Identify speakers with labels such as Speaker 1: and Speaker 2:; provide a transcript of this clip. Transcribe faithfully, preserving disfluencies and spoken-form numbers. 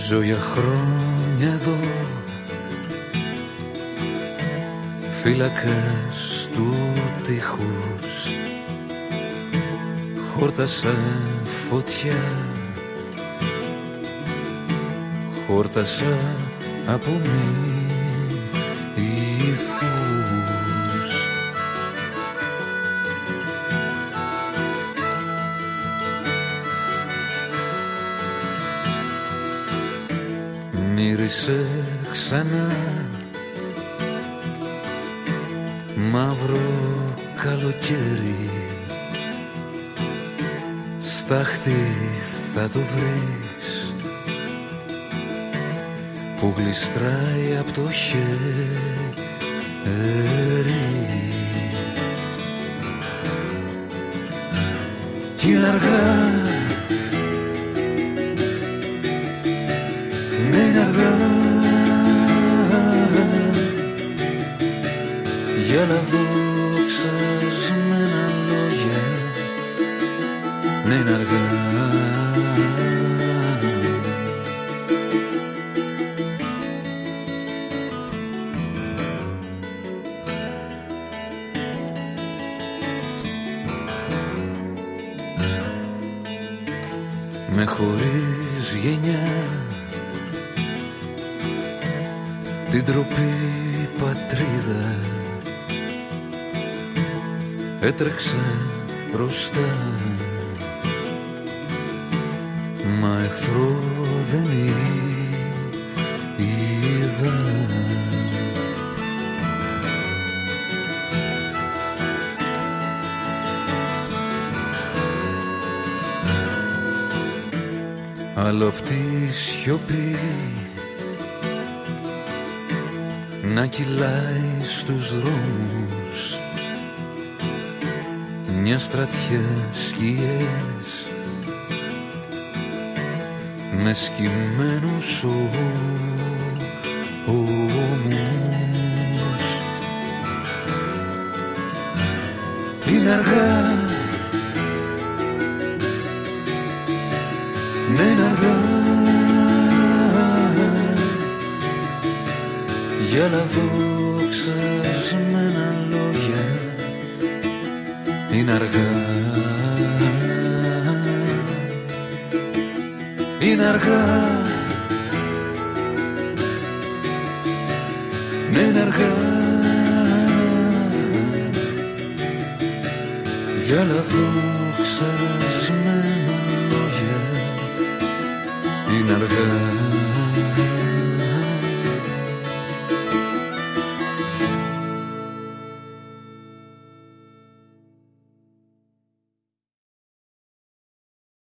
Speaker 1: Ζω για χρόνια εδώ, φύλακας του τείχους. Χόρτασα φωτιά, χόρτασα από μύθους. Μύρισε ξανά μαύρο καλοκαίρι. Στάχτη θα το βρεις που γλιστράει απ' το χέρι. Κι είναι αργά, ναι είναι αργά για να δοξασμένα λόγια. Ναι είναι αργά. Με χωρίς γενιά την τροπή πατρίδα έτρεξα μπροστά, μα εχθρό δεν είδα. Άλλο απ' τη σιωπή να κυλάει στους δρόμους μια στρατιά σκιές με σκυμμένους ώμους. Είναι αργά, ναι είναι αργά για να δοξασμένα λόγια. Είναι αργά, είναι αργά, ναι είναι αργά για να δοξασμένα λόγια. Είναι αργά.